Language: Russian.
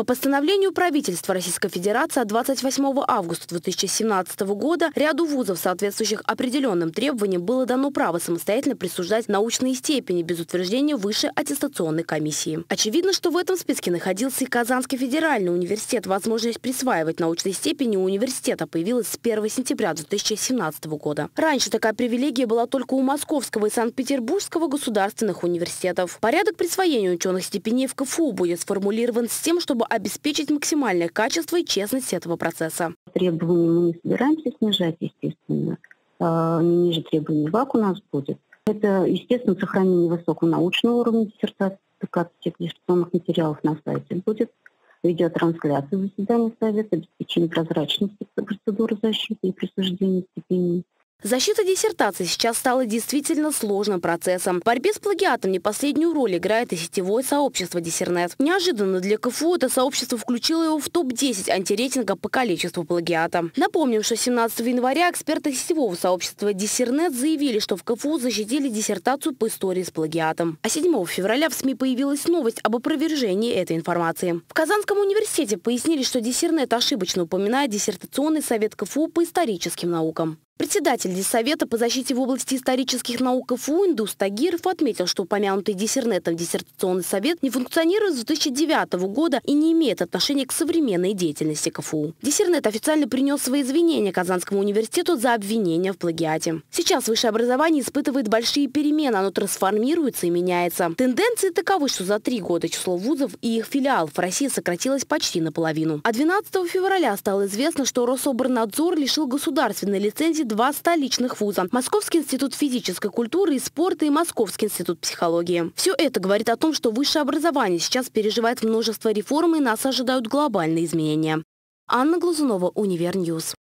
По постановлению правительства Российской Федерации от 28 августа 2017 года ряду вузов, соответствующих определенным требованиям, было дано право самостоятельно присуждать научные степени без утверждения высшей аттестационной комиссии. Очевидно, что в этом списке находился и Казанский федеральный университет. Возможность присваивать научные степени у университета появилась с 1 сентября 2017 года. Раньше такая привилегия была только у Московского и Санкт-Петербургского государственных университетов. Порядок присвоения ученых степеней в КФУ будет сформулирован с тем, чтобы обеспечить максимальное качество и честность этого процесса. Требования мы не собираемся снижать, естественно. Не ниже требований ВАК у нас будет. Это, естественно, сохранение высокого научного уровня диссертации, публикация всех диссертационных материалов на сайте будет. Видеотрансляция заседания Совета, обеспечение прозрачности процедуры защиты и присуждения степеней. Защита диссертации сейчас стала действительно сложным процессом. В борьбе с плагиатом не последнюю роль играет и сетевое сообщество Диссернет. Неожиданно для КФУ это сообщество включило его в топ-10 антирейтинга по количеству плагиата. Напомним, что 17 января эксперты сетевого сообщества Диссернет заявили, что в КФУ защитили диссертацию по истории с плагиатом. А 7 февраля в СМИ появилась новость об опровержении этой информации. В Казанском университете пояснили, что Диссернет ошибочно упоминает диссертационный совет КФУ по историческим наукам. Председатель Диссовета по защите в области исторических наук КФУ Индус Тагиров отметил, что упомянутый Диссернетом диссертационный совет не функционирует с 2009 года и не имеет отношения к современной деятельности КФУ. Диссернет официально принес свои извинения Казанскому университету за обвинения в плагиате. Сейчас высшее образование испытывает большие перемены, оно трансформируется и меняется. Тенденции таковы, что за 3 года число вузов и их филиалов в России сократилось почти наполовину. А 12 февраля стало известно, что Рособорнадзор лишил государственной лицензии 2 столичных вуза – Московский институт физической культуры и спорта и Московский институт психологии. Все это говорит о том, что высшее образование сейчас переживает множество реформ и нас ожидают глобальные изменения. Анна Глазунова, Универньюз.